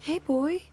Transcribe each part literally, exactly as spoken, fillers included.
Hey, boy.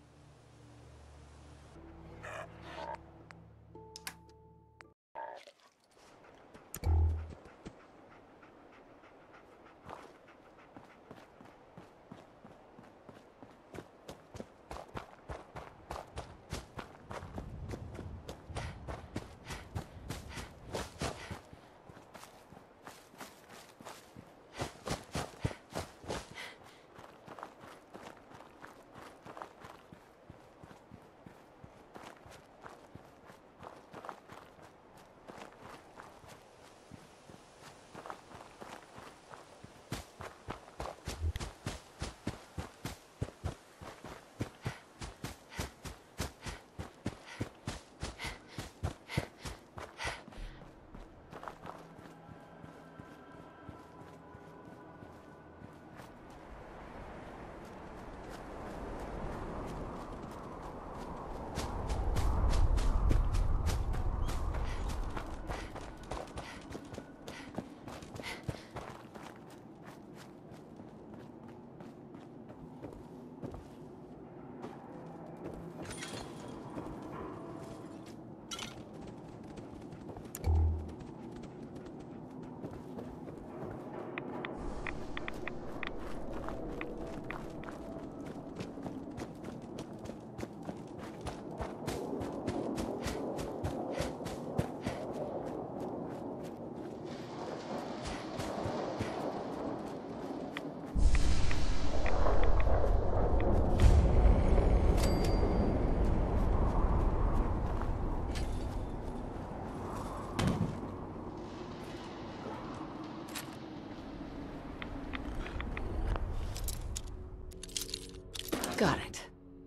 Got it.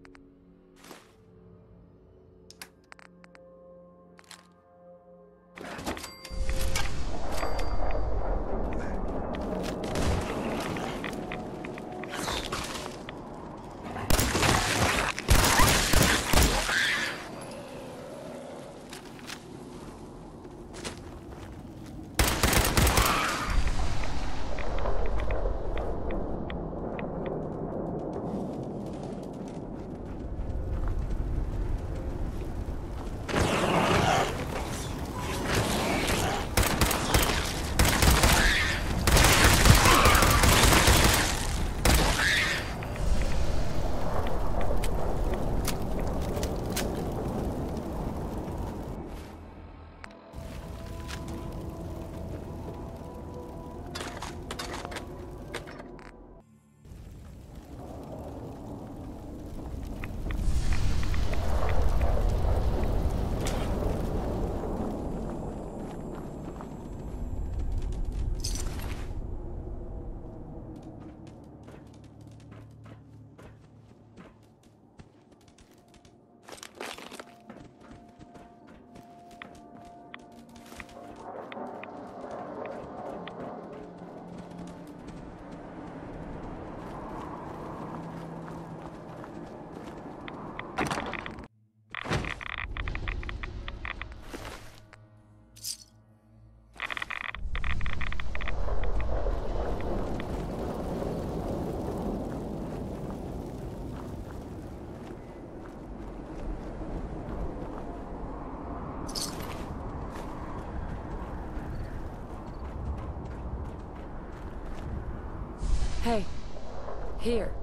Hey, here.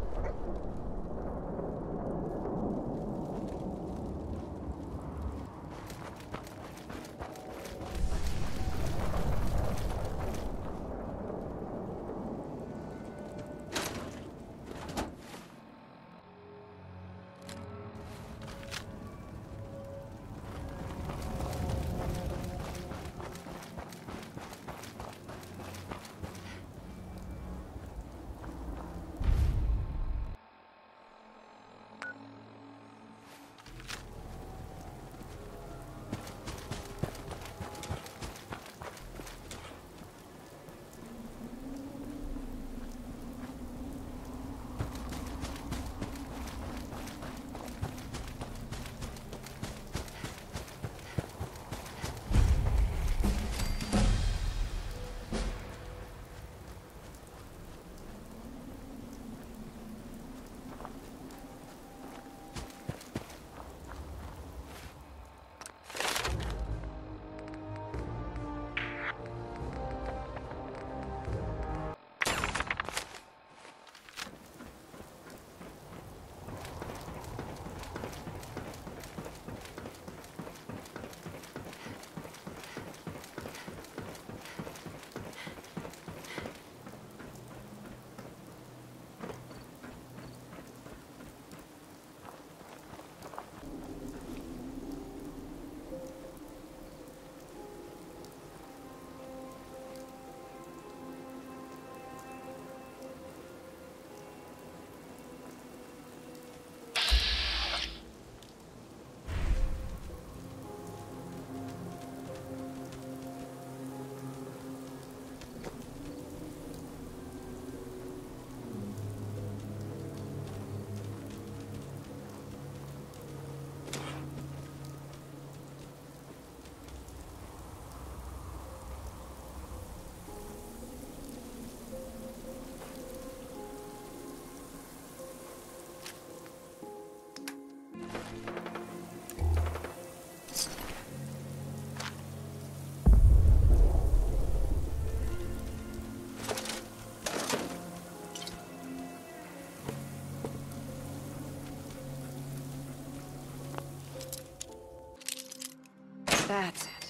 That's it.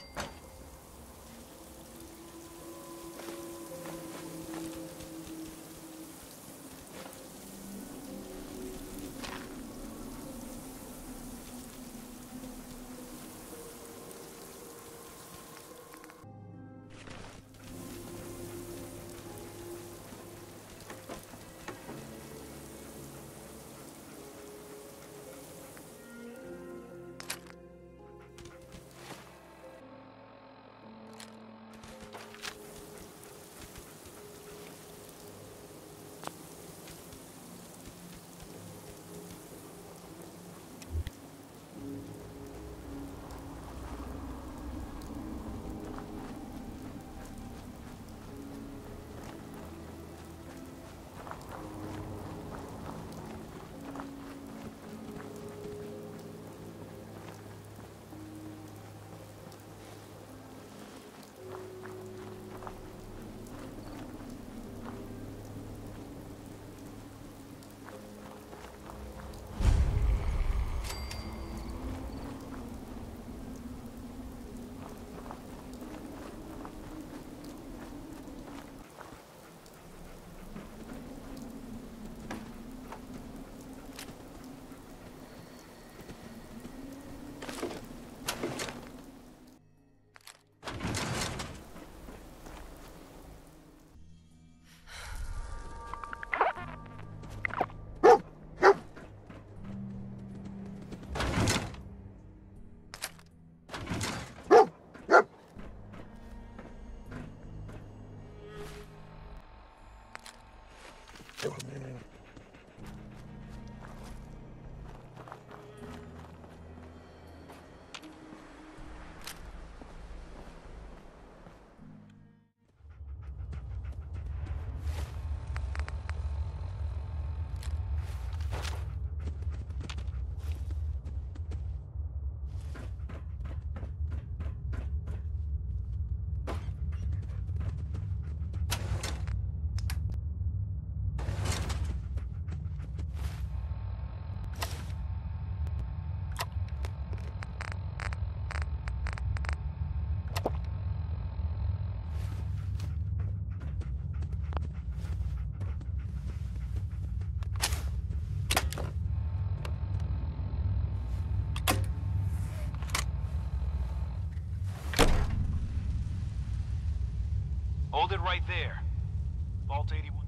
Hold it right there. Vault eighty-one.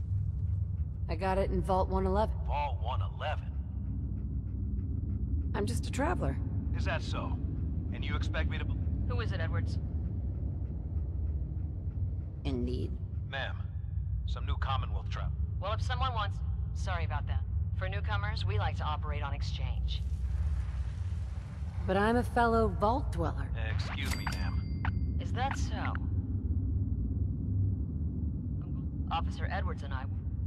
I got it in Vault one eleven. Vault one eleven? I'm just a traveler. Is that so? And you expect me to... Who is it, Edwards? Indeed. Ma'am, some new Commonwealth travel. Well, if someone wants... Sorry about that. For newcomers, we like to operate on exchange. But I'm a fellow Vault dweller. Excuse me, ma'am. Is that so? Officer Edwards and I...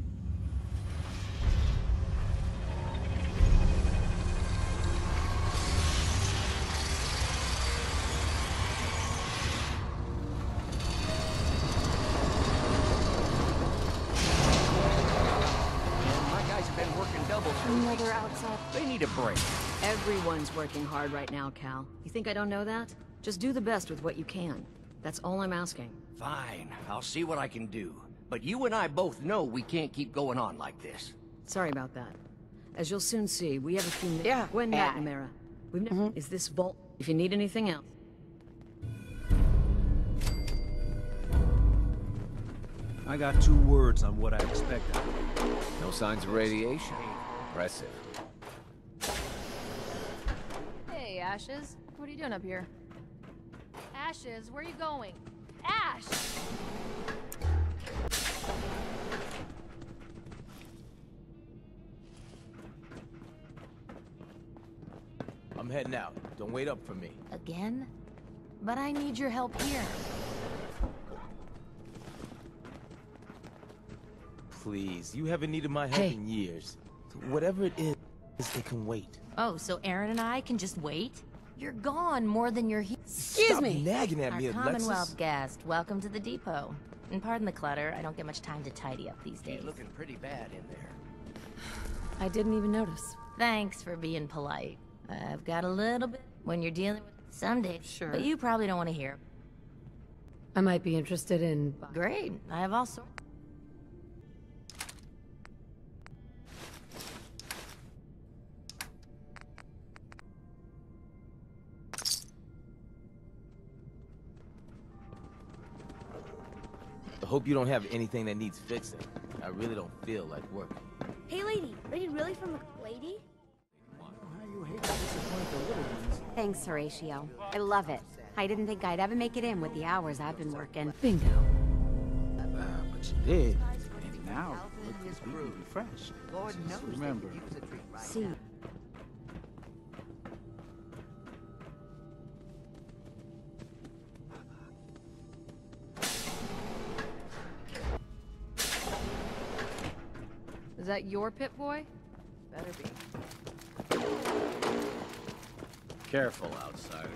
Another outside. They need a break. Everyone's working hard right now, Cal. You think I don't know that? Just do the best with what you can. That's all I'm asking. Fine, I'll see what I can do. But you and I both know we can't keep going on like this. Sorry about that. As you'll soon see, we have a few... Yeah. Gwen Yeah. McNamara. We've never... Mhm. Is this vault... If you need anything else... I got two words on what I expected. No signs of radiation. Impressive. Hey, Ashes. What are you doing up here? Ashes, where are you going? Ash! I'm heading out. Don't wait up for me. Again? But I need your help here. Please, you haven't needed my help Hey. in years. Whatever it is, it can wait. Oh, so Aaron and I can just wait? You're gone more than you're here. Excuse Stop me. nagging at Our me, Commonwealth Alexis. guest, welcome to the depot. And pardon the clutter, I don't get much time to tidy up these days. He's looking pretty bad in there. I didn't even notice. Thanks for being polite. I've got a little bit when you're dealing with... Someday. Sure. But you probably don't want to hear. I might be interested in... Great. I have all sorts. I hope you don't have anything that needs fixing. I really don't feel like working. Hey, lady. Are you really from a lady? Thanks, Horatio. I love it. I didn't think I'd ever make it in with the hours I've been working. Bingo. Uh, but you did. And now, look completely refreshed. Lord knows. Remember. See. Is that your Pip-Boy? Better be. Careful, outsider.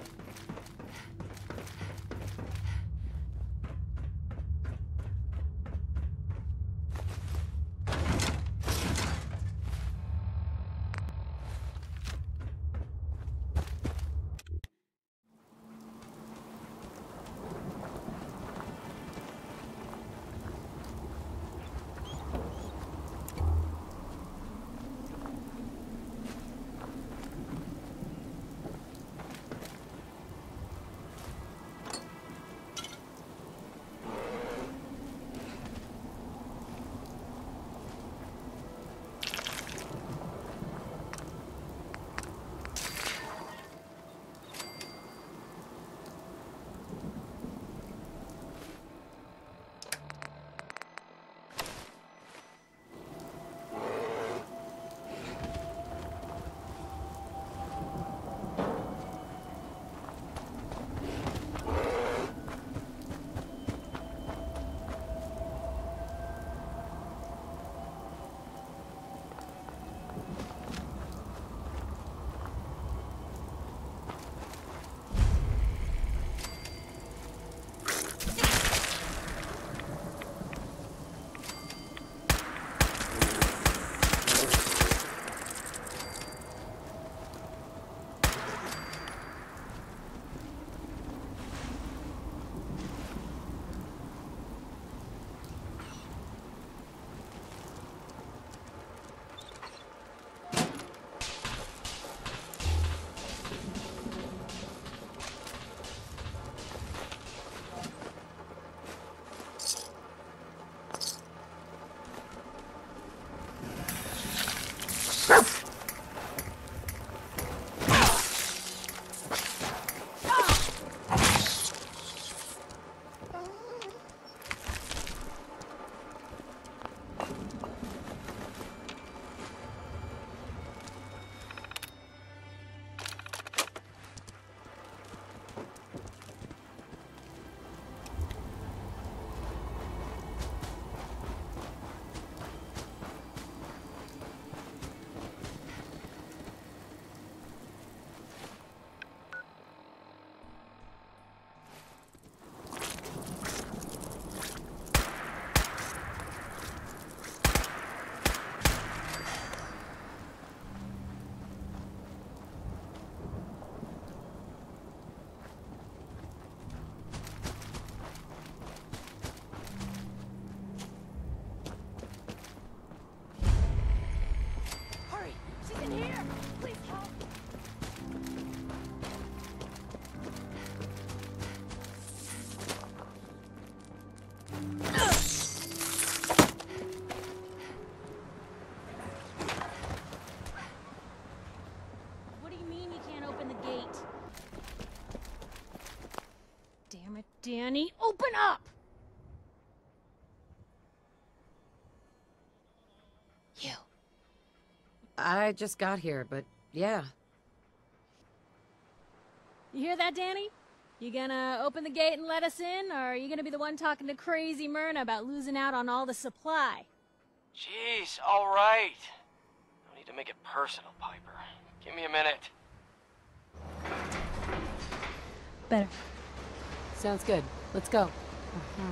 Danny, open up! You. I just got here, but yeah. You hear that, Danny? You gonna open the gate and let us in, or are you gonna be the one talking to crazy Myrna about losing out on all the supply? Jeez, all right. No need to make it personal, Piper. Give me a minute. Better. Sounds good. Let's go. Uh-huh.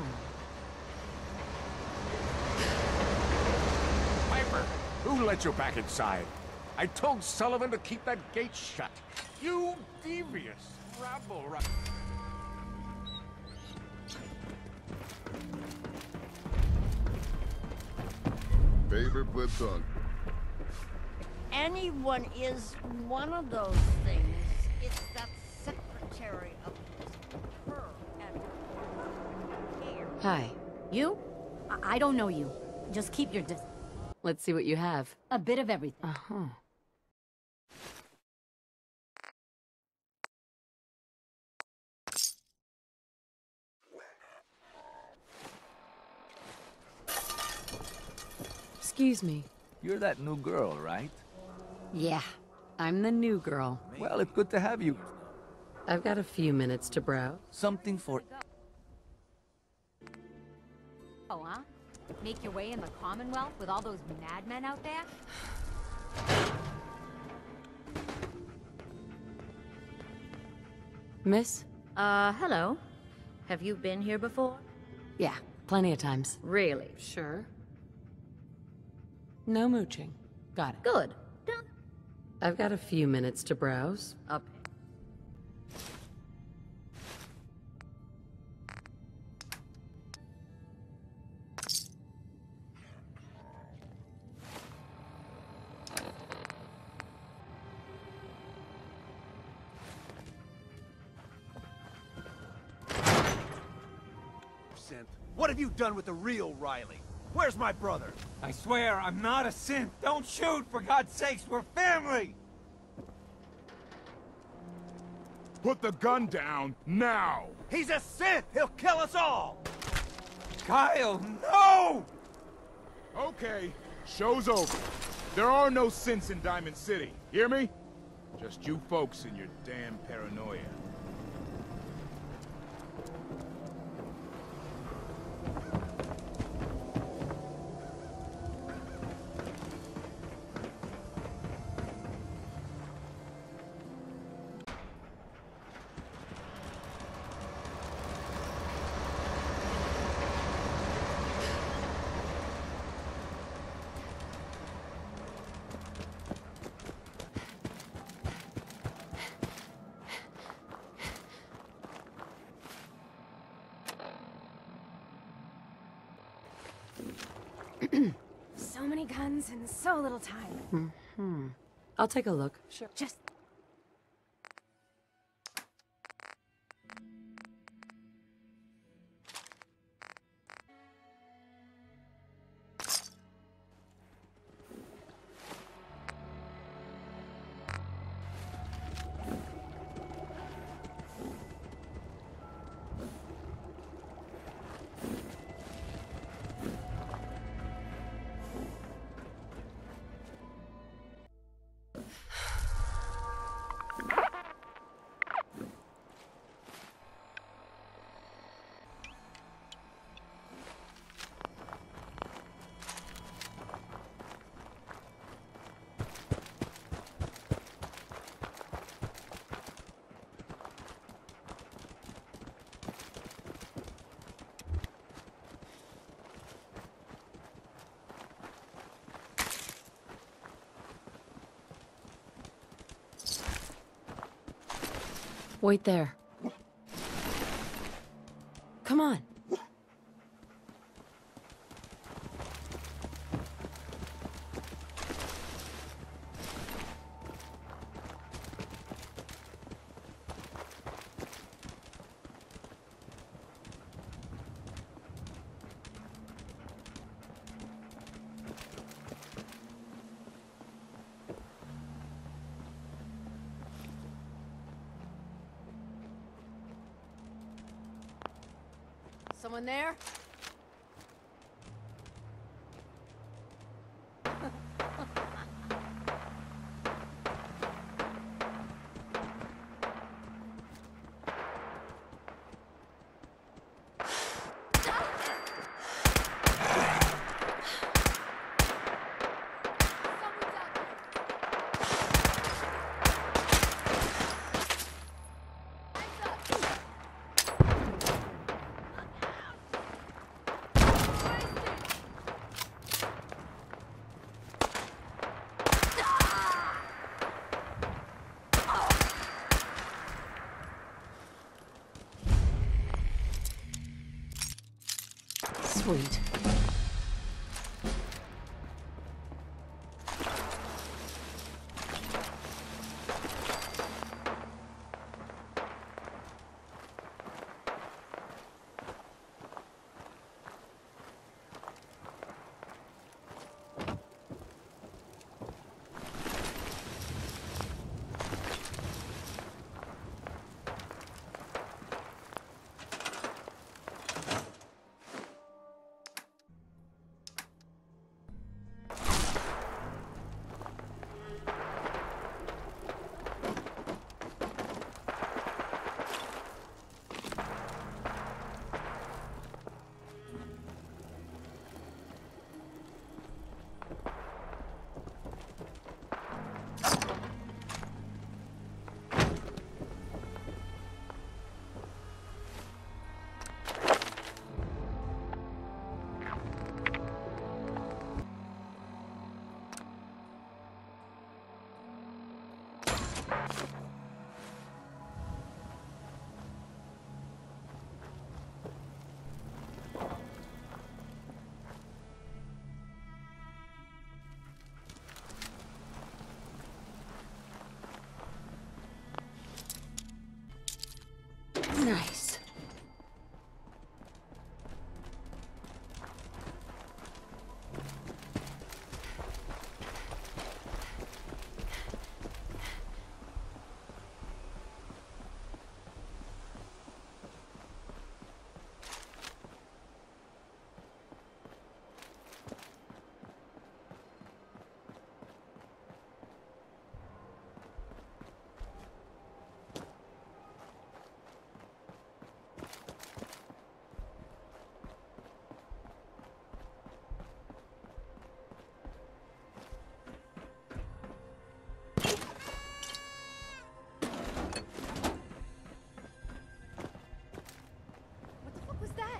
Piper, who let you back inside? I told Sullivan to keep that gate shut. You devious rabble ra- Favor blips on. Anyone is one of those things. It's that secretary of her, Edwin. Hi. You? I, I don't know you. Just keep your distance. Let's see what you have. A bit of everything. Uh-huh. Excuse me. You're that new girl, right? Yeah, I'm the new girl. Well, it's good to have you. I've got a few minutes to browse. Something for... Oh, huh? Make your way in the Commonwealth with all those madmen out there? Miss? Uh, hello. Have you been here before? Yeah, plenty of times. Really? Sure. No mooching. Got it. Good. Done. I've got a few minutes to browse. Up. What have you done with the real Riley? Where's my brother? I swear, I'm not a synth. Don't shoot, for God's sakes, we're family! Put the gun down, now! He's a synth! He'll kill us all! Kyle, no! Okay, show's over. There are no synths in Diamond City, hear me? Just you folks and your damn paranoia. So many guns and so little time. Mm-hmm. I'll take a look. Sure. Just... Wait there. Come on. Someone there? Sweet. Nice. What was that?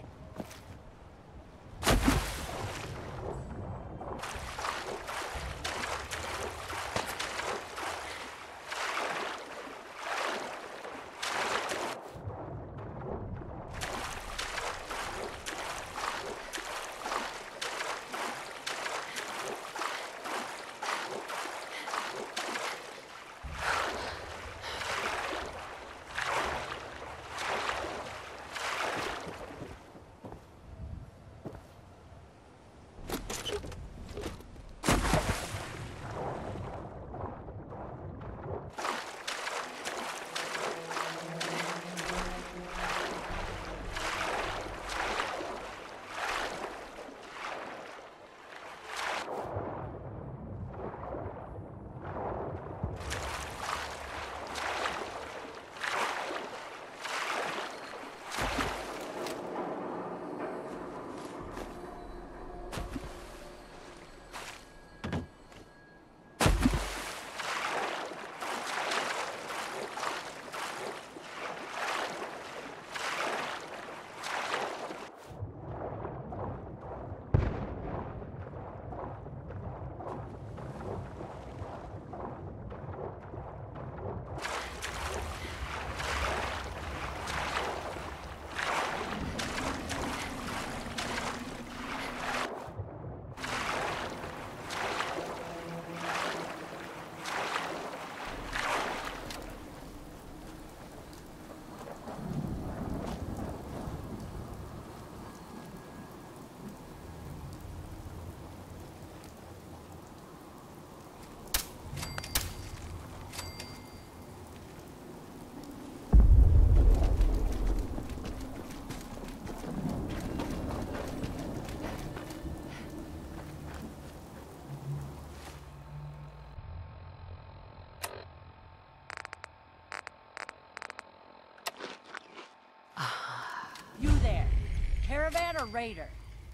You there. Caravan or raider?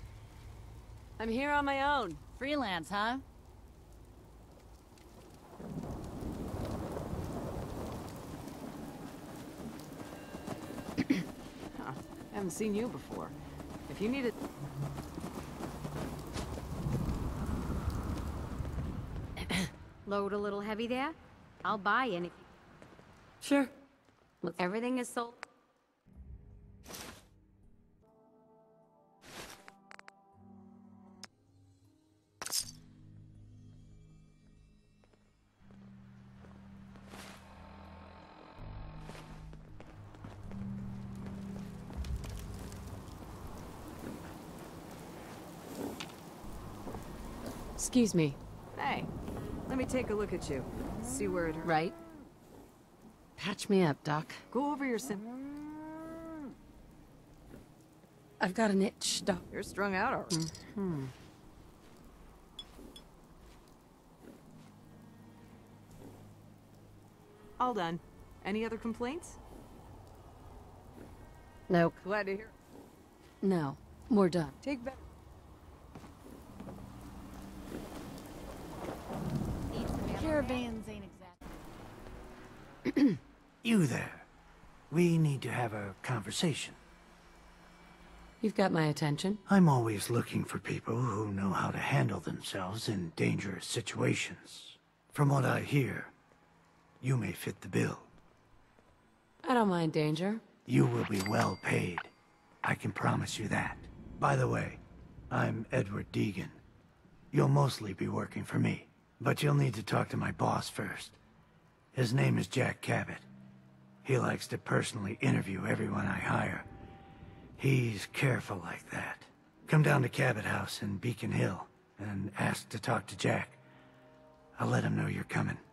I'm here on my own. Freelance, huh? Huh. Haven't seen you before. If you need it... Load a little heavy there? I'll buy in if you... Sure. Everything is sold. Excuse me. Hey, let me take a look at you. See where it hurts. Right? Patch me up, Doc. Go over your sim. I've got an itch, Doc. You're strung out already. Mm-hmm. All done. Any other complaints? Nope. Glad to hear. No. We're done. Take back. Caravans ain't exact. You there. We need to have a conversation. You've got my attention. I'm always looking for people who know how to handle themselves in dangerous situations. From what I hear, you may fit the bill. I don't mind danger. You will be well paid. I can promise you that. By the way, I'm Edward Deegan. You'll mostly be working for me, but you'll need to talk to my boss first. His name is Jack Cabot. He likes to personally interview everyone I hire. He's careful like that. Come down to Cabot House in Beacon Hill and ask to talk to Jack. I'll let him know you're coming.